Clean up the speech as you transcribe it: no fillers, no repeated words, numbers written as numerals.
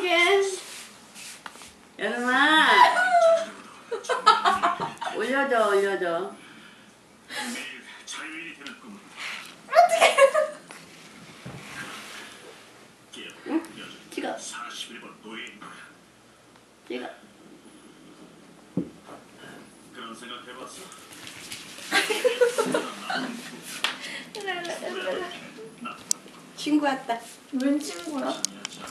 어떡해. 여름아. 올려줘, 올려줘. 응? 찍어. 찍어. 그런 생각 해봤어? 친구 왔다. 웬 친구야?